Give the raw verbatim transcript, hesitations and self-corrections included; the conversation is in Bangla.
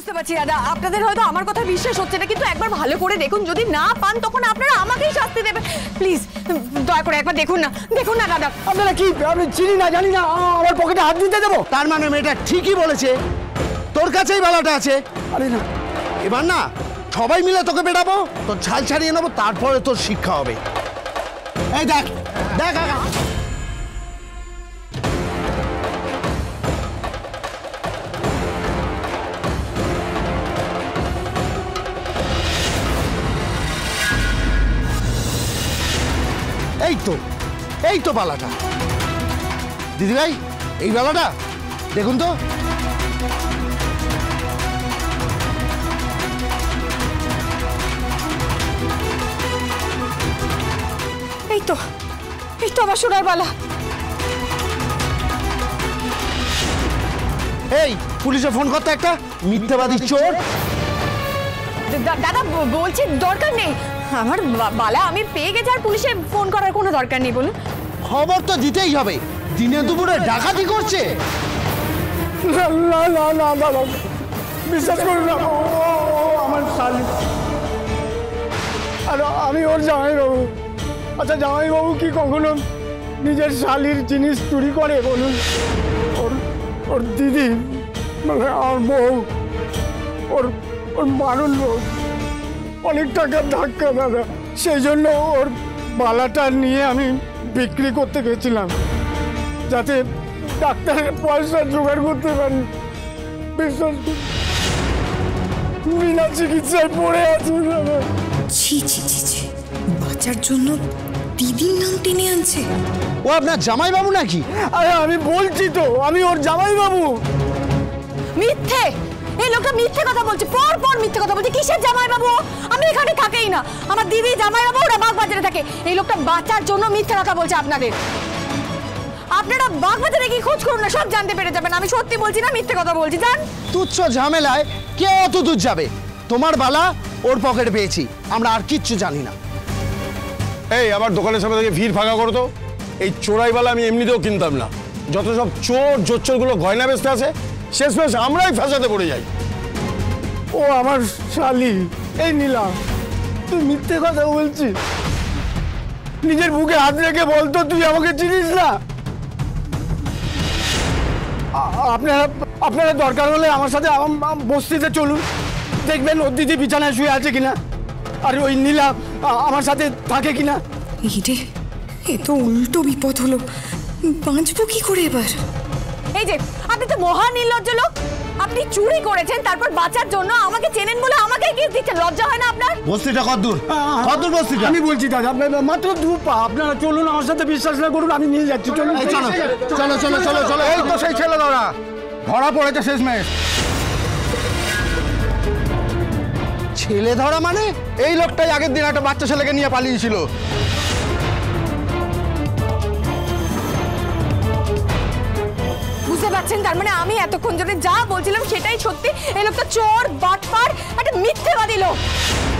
বুঝতে পারছি দাদা, আপনাদের হয়তো আমার কথা বিশ্বাস হচ্ছে না, কিন্তু একবার ভালো করে দেখুন, যদি না পান তখন আপনারা আমাকেই শাস্তি দেবেন। প্লিজ দয়া করে একবার দেখুন না, দেখুন না দাদা। আপনারা কি আমি চিনি না জানি না আমার পকেটে হাত দিতে দেবো? তার মানে মেয়েটা ঠিকই বলেছে, তোর কাছেই বালাটা আছে। আরে না, এবার না সবাই মিলে তোকে পেটাবো, তোর ছাল ছাড়িয়ে নেবো, তারপরে তোর শিক্ষা হবে। এই দেখ দেখ আগা। এই তো এই তো বালাটা। দিদি ভাই এই বালাটা দেখুন তো। এই তো এই তো আমার সোনার বালা। এই পুলিশে ফোন করতে, একটা মিথ্যাবাদী চোর। দাদা বলছি দরকার নেই, আমার বালা আমি পেয়ে গেছি, আর পুলিশে ফোন করার কোনো দরকার নেই। বলুন। খবর তো দিতেই হবে, দিনে দুপুরে ডাকাতি করছে। না না না না বাবা, বিশ্বাস করুন না, ও আমার শালি, আর আমি ওর জামাইবাবু। আচ্ছা জামাইবাবু কি কখনো নিজের শালির জিনিস চুরি করে বলুন? ওর ওর দিদি মানে আমার বউ, ওর ওর মারুন বউ অনেক টাকার ধাক্কা দাদা, সেই জন্য ওর বালাটা নিয়ে আমি বিক্রি করতে গেছিলাম যাতে ডাক্তারের পয়সা জোগাড় করতে পারি। বিশ্বাস বিনা চিকিৎসায় পড়ে আছে দাদা। ছি ছি ছি ছি, বাঁচার জন্য দিদির নাম টেনে আনছে। ও আপনার জামাইবাবু নাকি? আরে আমি বলছি তো আমি ওর জামাইবাবু। মিথ্যে, এই লোকটা মিথ্যে কথা বলছে, পর পর মিথ্যে কথা বলছে। কিসের জামাইবাবু? আমি এখানে থাকেই না, আমার দিদি জামাইবাবু ওরা বাগবাজারে থাকে। এই লোকটা বাঁচার জন্য মিথ্যে কথা বলছে আপনাদের। আপনারা বাগবাজারে কি খোঁজ করুন না, সব জানতে পেরে যাবেন। আমি সত্যি বলছি না, মিথ্যে কথা বলছি। জান তুচ্ছ ঝামেলায় কে অত দূর যাবে? তোমার বালা ওর পকেটে পেয়েছি, আমরা আর কিচ্ছু জানি না। এই আবার দোকানের সামনে থেকে ভিড় ফাঁকা করো তো। এই চোরাইবালা আমি এমনিতেও কিনতাম না, যত সব চোর জোচ্চোরগুলো গয়না বেচতে আছে, শেষমেশ আমরাই ফ্যাসাদে পড়ে যাই। ও আমার শালি। এই নীলা, তুই মিথ্যে কথা বলছিস? নিজের বুকে হাত রেখে বলতো তুই আমাকে চিনিস না? আপনারা আপনারা দরকার হলে আমার সাথে বস্তিতে চলুন, দেখবেন ওর দিদি বিছানায় শুয়ে আছে কিনা, আর ওই নীলা আমার সাথে থাকে কিনা। এই রে, এ তো উল্টো বিপদ হলো, বাঁচবো কি করে এবার? এই যে আপনি তো মহা নির্লজ্জ লোক, আপনি চুরি করেছেন, তারপর বাঁচার জন্য আমাকে চেনেন বলে আমাকে কেস দিচ্ছেন। লজ্জা হয় না আপনার? বস্তিটা কতদূর? কতদূর বস্তিটা? আমি বলছি দাদা, আপনার মাত্র দু পা, আপনারা চলুন আমার সাথে, বিশ্বাস না করুন আমি নিয়ে যাচ্ছি। চলুন চলো চলো চলো চলো চলো। এই তো সেই ছেলে ধরা ধরা পড়েছে শেষমেশ। ছেলে ধরা মানে? এই লোকটাই আগের দিন একটা বাচ্চা ছেলেকে নিয়ে পালিয়েছিল। বুঝতে পারছেন, তার মানে আমি এতক্ষণ ধরে যা বলছিলাম সেটাই সত্যি। এই লোকটা চোর, বাটপার, একটা মিথ্যেবাদী লোক।